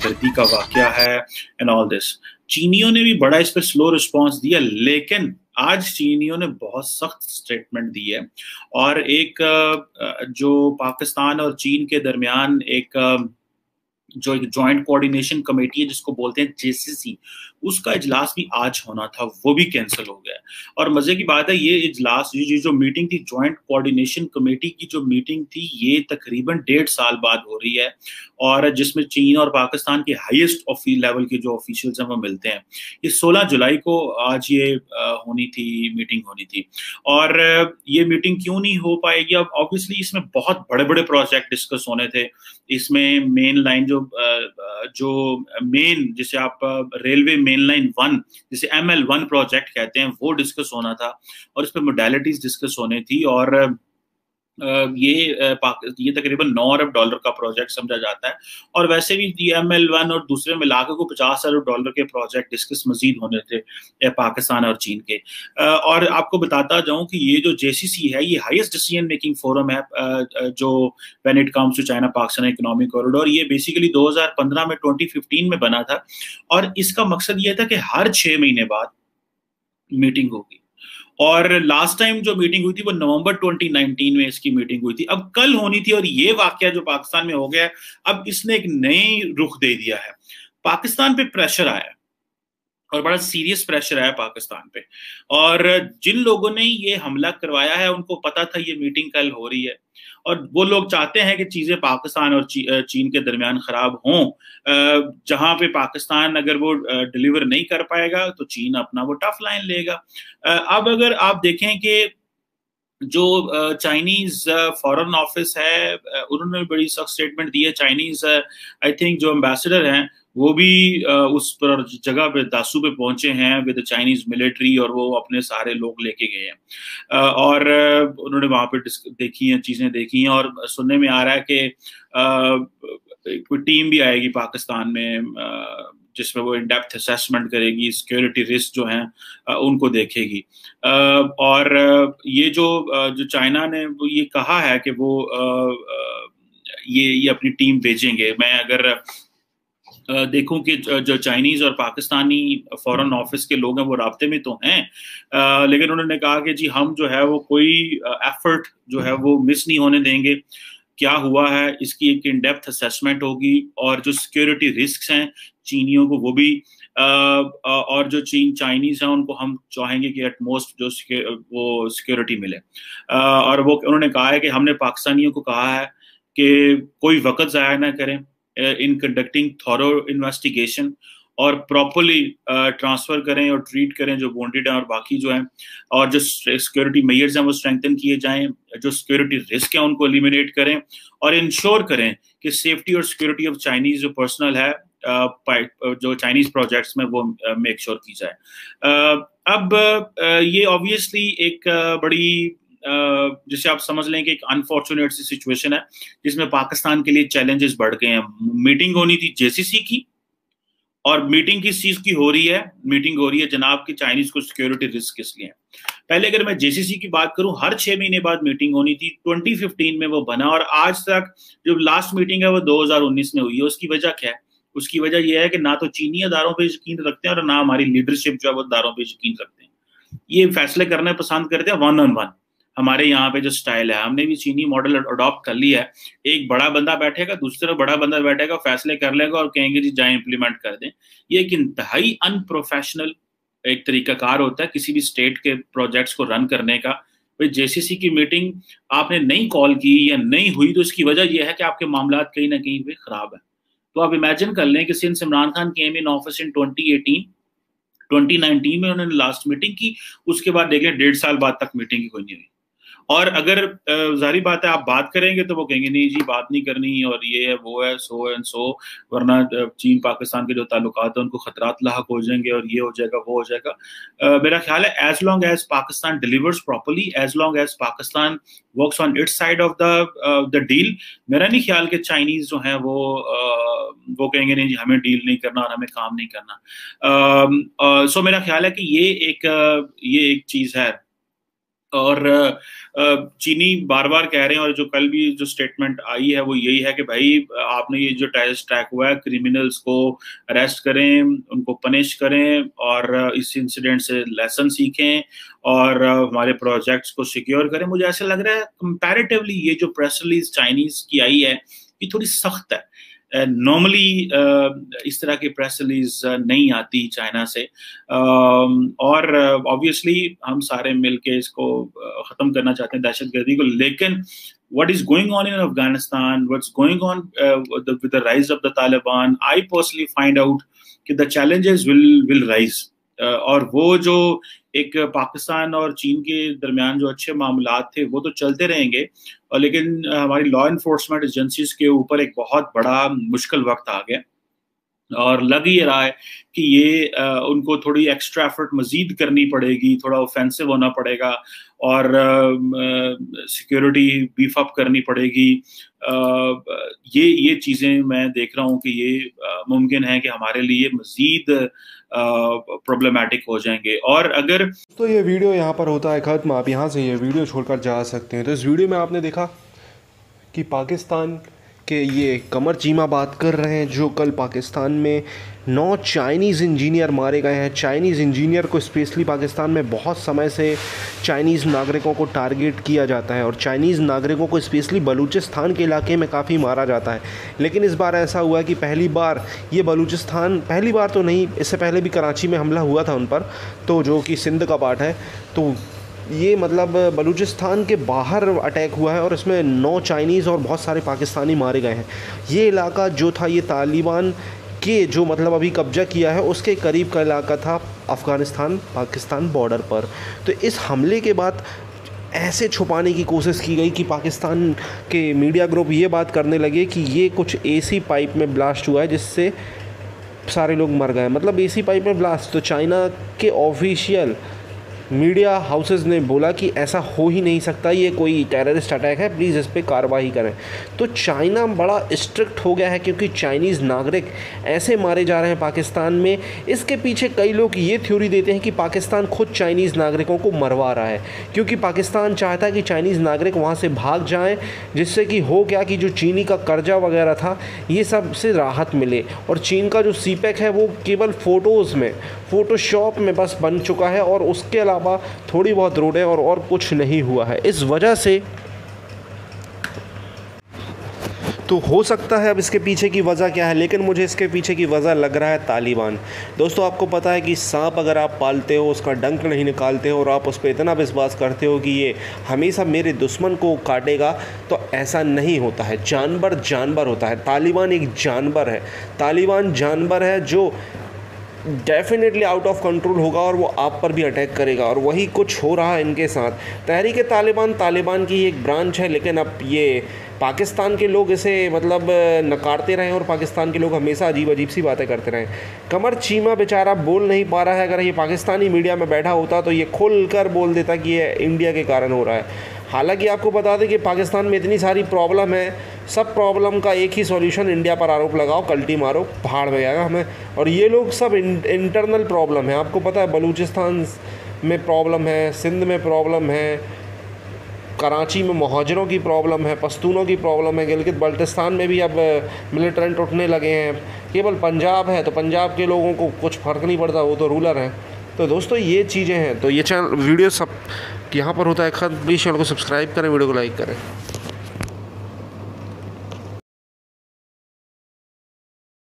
दहशतगर्दी का वाकया है एंड ऑल दिस। चीनियों ने भी बड़ा इस पर स्लो रिस्पॉन्स दिया, लेकिन आज चीनियों ने बहुत सख्त स्टेटमेंट दी है। और एक जो पाकिस्तान और चीन के दरमियान जो एक जॉइंट कोऑर्डिनेशन कमेटी है जिसको बोलते हैं जेसीसी, उसका इजलास भी आज होना था, वो भी कैंसिल हो गया। और मजे की बात है, ये इजलास, ये जो मीटिंग थी जॉइंट कोऑर्डिनेशन कमेटी की, जो मीटिंग थी ये तकरीबन 1.5 साल बाद हो रही है, और जिसमें चीन और पाकिस्तान के हाईएस्ट लेवल के जो ऑफिशियल्स हैं वो मिलते हैं। ये 16 जुलाई को आज ये होनी थी, मीटिंग होनी थी। और ये मीटिंग क्यों नहीं हो पाएगी? अब ऑब्वियसली इसमें बहुत बड़े बड़े प्रोजेक्ट डिस्कस होने थे। इसमें मेन लाइन जो मेन, जिसे आप रेलवे मेन लाइन 1, जिसे ML1 प्रोजेक्ट कहते हैं, वो डिस्कस होना था, और इस पर मोडेलिटीज डिस्कस होने थी। और ये तकरीबन $9 अरब का प्रोजेक्ट समझा जाता है। और वैसे भी ML1 और दूसरे मिलाकर को $50 अरब के प्रोजेक्ट डिस्कस मजीद होने थे पाकिस्तान और चीन के। और आपको बताता जाऊं कि ये जो JCC है, ये हाईएस्ट डिसीजन मेकिंग फोरम है जो when it comes to China Pakistan economic corridor. ये बेसिकली 2015 में 2015 में बना था, और इसका मकसद ये था कि हर 6 महीने बाद मीटिंग होगी। और लास्ट टाइम जो मीटिंग हुई थी वो नवंबर 2019 में इसकी मीटिंग हुई थी, अब कल होनी थी। और ये वाकया जो पाकिस्तान में हो गया है, अब इसने एक नई रुख दे दिया है। पाकिस्तान पे प्रेशर आया, और बड़ा सीरियस प्रेशर आया पाकिस्तान पे। और जिन लोगों ने ये हमला करवाया है उनको पता था ये मीटिंग कल हो रही है, और वो लोग चाहते हैं कि चीजें पाकिस्तान और चीन के दरमियान खराब हों। जहां पे पाकिस्तान अगर वो डिलीवर नहीं कर पाएगा तो चीन अपना वो टफ लाइन लेगा। अब अगर आप देखें कि जो चाइनीज फॉरेन ऑफिस है, उन्होंने बड़ी सख्त स्टेटमेंट दी है। चाइनीज आई थिंक जो एम्बेसडर हैं वो भी उस पर जगह पे दासू पे पहुंचे हैं विद चाइनीज मिलिट्री, और वो अपने सारे लोग लेके गए हैं। और उन्होंने वहां पे देखी हैं, चीजें देखी हैं, और सुनने में आ रहा है कि कोई टीम भी आएगी पाकिस्तान में जिसमें वो इन डेप्थ असेसमेंट करेगी, सिक्योरिटी रिस्क जो हैं उनको देखेगी। और ये जो चाइना ने वो ये कहा है कि वो ये अपनी टीम भेजेंगे। मैं अगर देखूं कि जो चाइनीज और पाकिस्तानी फॉरेन ऑफिस के लोग हैं वो राब्ते में तो हैं, लेकिन उन्होंने कहा कि जी हम जो है वो कोई एफर्ट जो है वो मिस नहीं होने देंगे। क्या हुआ है इसकी एक इन डेप्थ असेसमेंट होगी, और जो सिक्योरिटी रिस्क हैं चीनियों को वो भी और जो चाइनीज हैं उनको हम चाहेंगे कि एटमोस्ट जो वो सिक्योरिटी मिले। और वो उन्होंने कहा है कि हमने पाकिस्तानियों को कहा है कि कोई वक्त ज़ाया ना करें इन कंडक्टिंग थॉरो इन्वेस्टिगेशन, और प्रॉपरली ट्रांसफर करें और ट्रीट करें जो वांटेड हैं और बाकी जो हैं, और जो सिक्योरिटी मेजर्स हैं वो स्ट्रेंथन किए जाएं, जो सिक्योरिटी रिस्क है उनको एलिमिनेट करें, और इंश्योर करें कि सेफ्टी और सिक्योरिटी ऑफ चाइनीज जो पर्सनल है जो चाइनीज प्रोजेक्ट्स में वो मेक श्योर की जाए। अब ये ऑब्वियसली एक बड़ी जिसे आप समझ लें कि एक अनफॉर्चुनेट सी सिचुएशन है जिसमें पाकिस्तान के लिए चैलेंजेस बढ़ गए हैं। मीटिंग होनी थी JCC की, और मीटिंग किस चीज की हो रही है? मीटिंग हो रही है जनाब की चाइनीज को सिक्योरिटी रिस्क किस लिए है। पहले अगर मैं JCC की बात करूं, हर 6 महीने बाद मीटिंग होनी थी। 2015 में वो बना, और आज तक जो लास्ट मीटिंग है वो 2019 में हुई है। उसकी वजह क्या है? उसकी वजह यह है कि ना तो चीनी अदारों पर यकीन रखते हैं, और ना हमारी लीडरशिप जो है वो अदारों पर यकीन रखते हैं। ये फैसले करने पसंद करते हैं 1-on-1। हमारे यहाँ पे जो स्टाइल है, हमने भी चीनी मॉडल अडॉप्ट कर लिया है। एक बड़ा बंदा बैठेगा, दूसरी तरफ बड़ा बंदा बैठेगा, फैसले कर लेगा और कहेंगे जी जाए इंप्लीमेंट कर दें। ये एक इंतहाई अनप्रोफेशनल एक तरीकाकार होता है किसी भी स्टेट के प्रोजेक्ट्स को रन करने का। भाई JCC की मीटिंग आपने नहीं कॉल की या नहीं हुई तो इसकी वजह यह है कि आपके मामला कहीं ना कहीं पे खराब है। तो आप इमेजिन कर लें कि since Imran Khan came in office in 2019 में उन्होंने लास्ट मीटिंग की, उसके बाद देख लें 1.5 साल बाद तक मीटिंग की कोई नहीं हुई। और अगर जाहिर बात है आप बात करेंगे तो वो कहेंगे नहीं जी बात नहीं करनी, और ये है वो है सो एंड सो, वरना चीन पाकिस्तान के जो ताल्लुकात है उनको खतरात लाहक हो जाएंगे, और ये हो जाएगा वो हो जाएगा। मेरा ख्याल है as long as Pakistan delivers properly, as long as Pakistan works on its side of the deal, मेरा नहीं ख्याल कि चाइनीज जो है वो कहेंगे नहीं जी हमें डील नहीं करना और हमें काम नहीं करना। सो मेरा ख्याल है कि ये एक चीज है और चीनी बार बार कह रहे हैं, और जो कल भी जो स्टेटमेंट आई है वो यही है कि भाई आपने ये जो टेररिस्ट अटैक हुआ है, क्रिमिनल्स को अरेस्ट करें, उनको पनिश करें, और इस इंसिडेंट से लेसन सीखें, और हमारे प्रोजेक्ट्स को सिक्योर करें। मुझे ऐसा लग रहा है कंपैरेटिवली ये जो प्रेस रिलीज चाइनीज की आई है ये थोड़ी सख्त है। नॉर्मली इस तरह की प्रेस रिलीज नहीं आती चाइना से, और ऑब्वियसली हम सारे मिलके इसको खत्म करना चाहते हैं दहशतगर्दी को, लेकिन what is going on in Afghanistan, what's going on with the rise of the Taliban, I personally find out कि the challenges will rise, और वो जो एक पाकिस्तान और चीन के दरमियान जो अच्छे मामलात थे वो तो चलते रहेंगे, और लेकिन हमारी लॉ इन्फोर्समेंट एजेंसीज के ऊपर एक बहुत बड़ा मुश्किल वक्त आ गया, और लग ही रहा है कि ये उनको थोड़ी एक्स्ट्रा एफर्ट मजीद करनी पड़ेगी, थोड़ा ऑफेंसिव होना पड़ेगा, और सिक्योरिटी बीफ अप करनी पड़ेगी। ये चीज़ें मैं देख रहा हूँ कि ये मुमकिन है कि हमारे लिए मजीद प्रॉब्लमैटिक हो जाएंगे। और अगर तो ये वीडियो यहाँ पर होता है ख़त्म, आप यहाँ से ये वीडियो छोड़कर जा सकते हैं। तो इस वीडियो में आपने देखा कि पाकिस्तान के ये कमर चीमा बात कर रहे हैं, जो कल पाकिस्तान में 9 चाइनीज़ इंजीनियर मारे गए हैं। चाइनीज़ इंजीनियर को स्पेशली पाकिस्तान में बहुत समय से चाइनीज़ नागरिकों को टारगेट किया जाता है, और चाइनीज़ नागरिकों को स्पेशली बलूचिस्तान के इलाके में काफ़ी मारा जाता है। लेकिन इस बार ऐसा हुआ कि पहली बार ये बलूचिस्तान, पहली बार तो नहीं, इससे पहले भी कराची में हमला हुआ था उन पर, तो जो कि सिंध का पार्ट है, तो ये मतलब बलूचिस्तान के बाहर अटैक हुआ है, और इसमें 9 चाइनीज़ और बहुत सारे पाकिस्तानी मारे गए हैं। ये इलाका जो था ये तालिबान के जो मतलब अभी कब्जा किया है उसके करीब का इलाका था, अफ़गानिस्तान पाकिस्तान बॉर्डर पर। तो इस हमले के बाद ऐसे छुपाने की कोशिश की गई कि पाकिस्तान के मीडिया ग्रुप ये बात करने लगे कि ये कुछ एसी पाइप में ब्लास्ट हुआ है जिससे सारे लोग मर गए। मतलब एसी पाइप में ब्लास्ट, तो चाइना के ऑफिशियल मीडिया हाउसेस ने बोला कि ऐसा हो ही नहीं सकता, ये कोई टेररिस्ट अटैक है, प्लीज़ इस पर कार्रवाई करें। तो चाइना बड़ा स्ट्रिक्ट हो गया है क्योंकि चाइनीज़ नागरिक ऐसे मारे जा रहे हैं पाकिस्तान में। इसके पीछे कई लोग ये थ्योरी देते हैं कि पाकिस्तान खुद चाइनीज़ नागरिकों को मरवा रहा है, क्योंकि पाकिस्तान चाहता है कि चाइनीज़ नागरिक वहाँ से भाग जाएँ, जिससे कि हो क्या कि जो चीनी का कर्जा वगैरह था ये सब से राहत मिले। और चीन का जो सीपेक है वो केवल फ़ोटोज़ में, फ़ोटोशॉप में बस बन चुका है, और उसके अलावा थोड़ी बहुत रोडें और कुछ नहीं हुआ है। इस वजह से तो हो सकता है, अब इसके पीछे की वजह क्या है, लेकिन मुझे इसके पीछे की वजह लग रहा है तालिबान। दोस्तों आपको पता है कि सांप अगर आप पालते हो, उसका डंक नहीं निकालते हो, और आप उस पर इतना विश्वास करते हो कि ये हमेशा मेरे दुश्मन को काटेगा, तो ऐसा नहीं होता है। जानवर जानवर होता है, तालिबान एक जानवर है। तालिबान जानवर है जो डेफिनेटली आउट ऑफ कंट्रोल होगा, और वो आप पर भी अटैक करेगा, और वही कुछ हो रहा है इनके साथ। तहरीक तालिबान की एक ब्रांच है, लेकिन अब ये पाकिस्तान के लोग इसे मतलब नकारते रहे, और पाकिस्तान के लोग हमेशा अजीब अजीब सी बातें करते रहे। कमर चीमा बेचारा बोल नहीं पा रहा है। अगर ये पाकिस्तानी मीडिया में बैठा होता तो ये खुल कर बोल देता कि ये इंडिया के कारण हो रहा है। हालांकि आपको बता दें कि पाकिस्तान में इतनी सारी प्रॉब्लम है, सब प्रॉब्लम का एक ही सॉल्यूशन, इंडिया पर आरोप लगाओ, कल्टी मारो, पहाड़ में जाएगा हमें। और ये लोग सब इंटरनल प्रॉब्लम है। आपको पता है बलूचिस्तान में प्रॉब्लम है, सिंध में प्रॉब्लम है, कराची में मुहाजिरों की प्रॉब्लम है, पश्तूनों की प्रॉब्लम है, गिलगित बल्टिस्तान में भी अब मिलिटेंट उठने लगे हैं। केवल पंजाब है तो पंजाब के लोगों को कुछ फ़र्क नहीं पड़ता, वो तो रूलर हैं। तो दोस्तों ये चीज़ें हैं। तो ये चैनल वीडियो सब यहाँ पर होता है ख़त्म। प्लीज़ चैनल को सब्सक्राइब करें, वीडियो को लाइक करें।